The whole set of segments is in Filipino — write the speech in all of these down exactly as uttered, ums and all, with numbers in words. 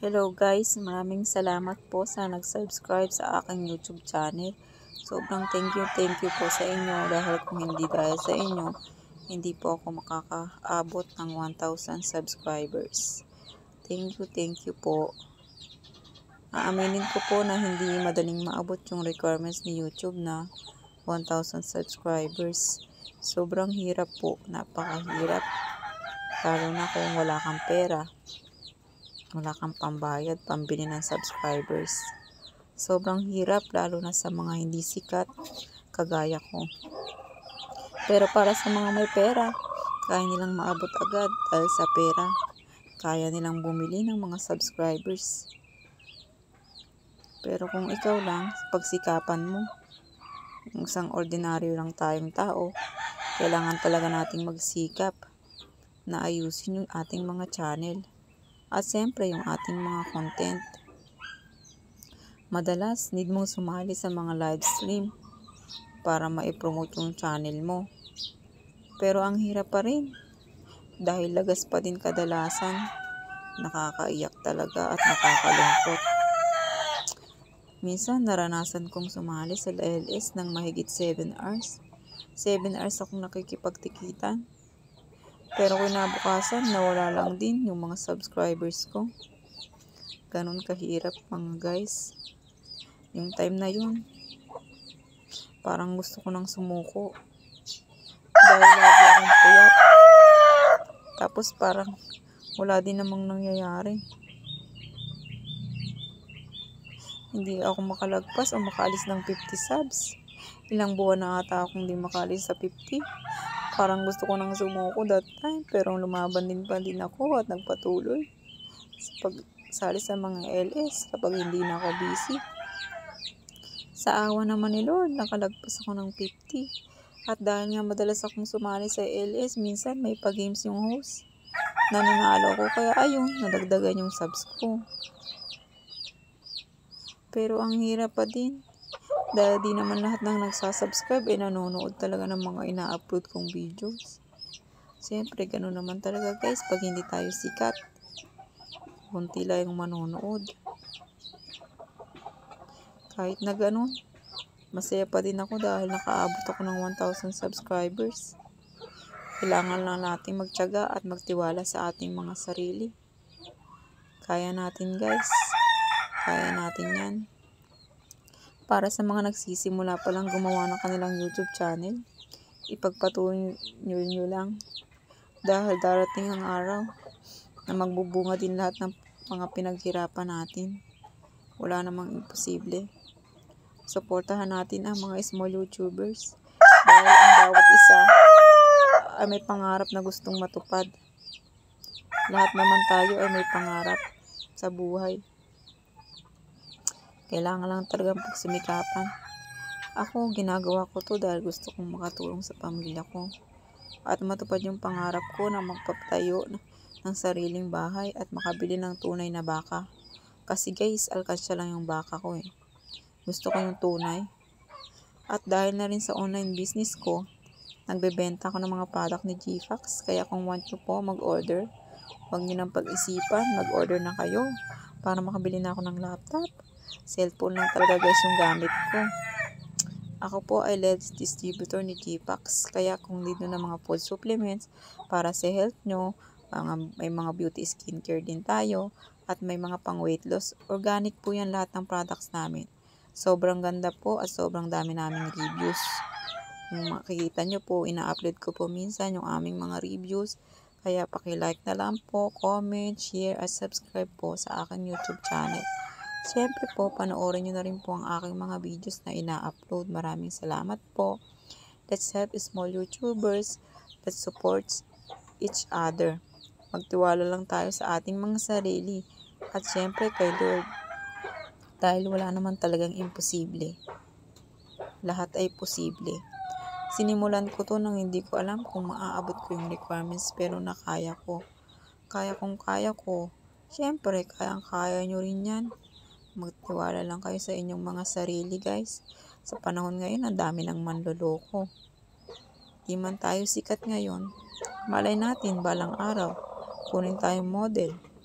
Hello guys, maraming salamat po sa nag-subscribe sa aking YouTube channel. Sobrang thank you, thank you po sa inyo dahil kung hindi dahil sa inyo, hindi po ako makakaabot ng one thousand subscribers. Thank you, thank you po. Aaminin ko po na hindi madaling maabot yung requirements ni YouTube na one thousand subscribers. Sobrang hirap po, napakahirap. Lalo na kung wala kang pera. Wala kang pambayad, pambili ng subscribers. Sobrang hirap lalo na sa mga hindi sikat kagaya ko. Pero para sa mga may pera, kaya nilang maabot agad dahil sa pera. Kaya nilang bumili ng mga subscribers. Pero kung ikaw lang, pagsikapan mo, isang ordinaryo lang tayong tao, kailangan talaga nating magsikap na ayusin yung ating mga channel. At siyempre yung ating mga content. Madalas, need mong sumali sa mga live stream para ma-promote yung channel mo. Pero ang hirap pa rin. Dahil lagas pa din kadalasan. Nakakaiyak talaga at nakakalungkot. Minsan, naranasan kong sumali sa L S ng mahigit seven hours. seven hours akong nakikipagtikitan. Pero kinabukasan, nawala lang din yung mga subscribers ko. Ganon kahirap mga guys. Yung time na yun, parang gusto ko nang sumuko. Dahil lagi akong puyat. Tapos parang wala din namang nangyayari. Hindi ako makalagpas o makaalis ng fifty subs. Ilang buwan na ata akong di makaalis sa fifty. Parang gusto ko nang sumuko that time, pero lumaban din pa din ako at nagpatuloy sa pagsali sa mga L S kapag hindi na ako busy. Sa awa naman ni Lord, nakalagpas ako ng fifty. At dahil nga madalas akong sumali sa L S, minsan may pa-games yung host. Nananalo ko, kaya ayun, nadagdagan yung subs ko. Pero ang hirap pa din. Dahil di naman lahat ng nagsasubscribe ay nanonood talaga ng mga ina-upload kong videos. Siyempre, gano'n naman talaga guys pag hindi tayo sikat. Kunti lang yung manonood. Kahit na gano'n, masaya pa din ako dahil nakaabot ako ng one thousand subscribers. Kailangan lang natin magtiyaga at magtiwala sa ating mga sarili. Kaya natin guys. Kaya natin yan. Para sa mga nagsisimula pa lang gumawa ng kanilang YouTube channel, ipagpatuloy nyo, nyo lang. Dahil darating ang araw na magbubunga din lahat ng mga pinaghirapan natin. Wala namang imposible. Suportahan natin ang mga small YouTubers. Dahil ang bawat isa ay may pangarap na gustong matupad. Lahat naman tayo ay may pangarap sa buhay. Kailangan lang talagang pagsumikapan. Ako, ginagawa ko to dahil gusto kong makatulong sa pamilya ko. At matupad yung pangarap ko na magpapatayo ng sariling bahay at makabili ng tunay na baka. Kasi guys, alkansya lang yung baka ko eh. Gusto ko yung tunay. At dahil na rin sa online business ko, nagbebenta ako ng mga product ni G-Fax. Kaya kung want nyo po mag-order, huwag nyo nang pag-isipan, mag-order na kayo para makabili na ako ng laptop. Cellphone lang talaga guys yung gamit ko. Ako po ay L E D distributor ni G-Fax. Kaya kung need nyo ng mga food supplements para sa health nyo, mga, may mga beauty skincare din tayo, at may mga pang weight loss. Organic po yan lahat ng products namin. Sobrang ganda po at sobrang dami naming reviews. Kung makikita nyo po, ina-upload ko po minsan yung aming mga reviews. Kaya paki-like na lang po, comment, share, at subscribe po sa aking YouTube channel. Siyempre po, panoorin nyo na rin po ang aking mga videos na ina-upload. Maraming salamat po. Let's help small YouTubers that supports each other. Magtiwala lang tayo sa ating mga sarili. At siyempre kay Lord. Dahil wala naman talagang imposible. Lahat ay posible. Sinimulan ko to nang hindi ko alam kung maaabot ko yung requirements, pero nakaya ko. Kaya kung kaya ko, siyempre kayang-kaya nyo rin yan. Magtiwala lang kayo sa inyong mga sarili guys. Sa panahon ngayon, ang dami ng manloloko. Di man tayo sikat ngayon, malay natin balang araw, kunin tayong model.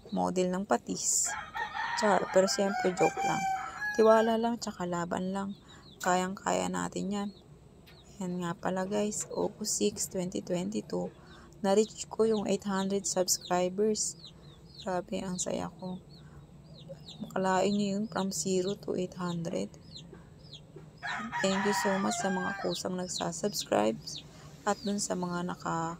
model ng patis. Char, pero siyempre joke lang. Tiwala lang tsaka laban lang. Kayang-kaya natin yan. Yan nga pala guys, August sixth, twenty twenty-two, na-reach ko yung eight hundred subscribers. Grabe, ang saya ko. Makalain nyo yun from zero to eight hundred. Thank you so much sa mga kusang nagsasubscribe at dun sa mga naka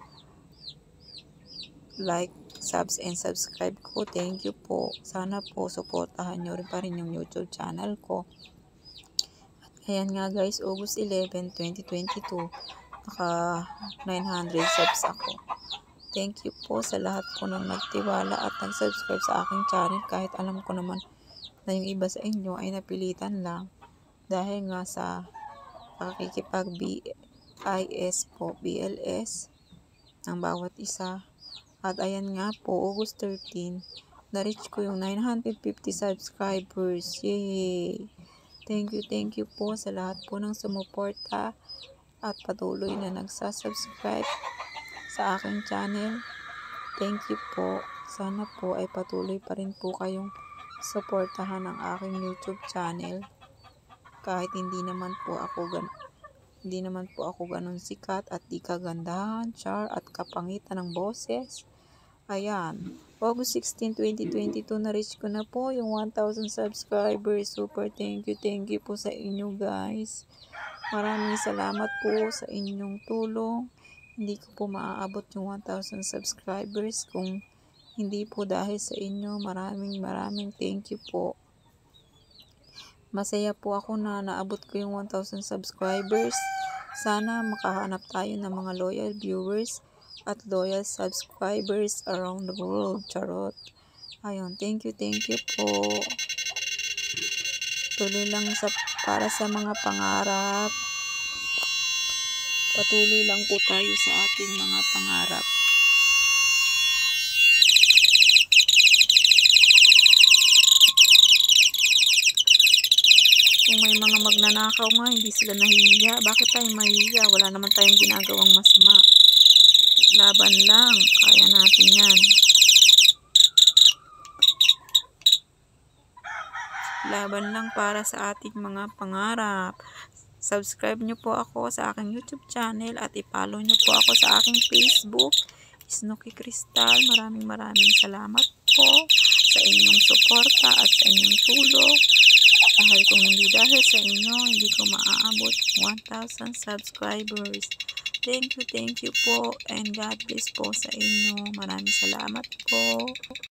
like, subs and subscribe ko. Thank you po. Sana po supportahan nyo rin pa rin yung YouTube channel ko. Ayan nga guys, August eleventh, twenty twenty-two, naka nine hundred subs ako. Thank you po sa lahat po ng nagtiwala at nag-subscribe sa aking channel kahit alam ko naman na yung iba sa inyo ay napilitan lang dahil nga sa pakikipag B I S po, B L S ng bawat isa. At ayan nga po, August thirteenth, na-reach ko yung nine hundred fifty subscribers. Yay! Thank you, thank you po sa lahat po ng sumuporta at patuloy na nagsasubscribe sa aking channel. Thank you po. Sana po ay patuloy pa rin po kayong suportahan ang aking YouTube channel. Kahit hindi naman po ako gan hindi naman po ako ganun sikat at di kagandahan, char, at kapangitan ng boses. Ayan, August sixteenth, twenty twenty-two, na-reach ko na po yung one thousand subscribers. Super thank you, thank you po sa inyo guys. Maraming salamat po sa inyong tulong. Hindi ko po maaabot yung one thousand subscribers kung hindi po dahil sa inyo. Maraming maraming thank you po. Masaya po ako na naabot ko yung one thousand subscribers. Sana makahanap tayo ng mga loyal viewers at loyal subscribers around the world. Charot. Ayun, thank you, thank you po. Tuloy lang sa, para sa mga pangarap. Patuloy lang po tayo sa ating mga pangarap. Kung may mga magnanakaw nga, hindi sila nahihiya. Bakit tayo mahihiya? Wala naman tayong ginagawang masama. Laban lang. Kaya natin yan. Laban lang para sa ating mga pangarap. Subscribe nyo po ako sa aking YouTube channel at i-follow nyo po ako sa aking Facebook, Snooki Crystal. Maraming maraming salamat po sa inyong suporta at sa inyong tulong. Dahil kung hindi dahil sa inyo, hindi ko maaabot one thousand subscribers. Thank you, thank you po, and God bless po sa inyo. Maraming salamat po.